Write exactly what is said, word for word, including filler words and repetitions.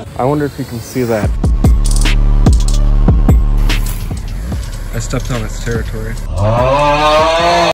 I wonder if you can see that. I stepped on its territory.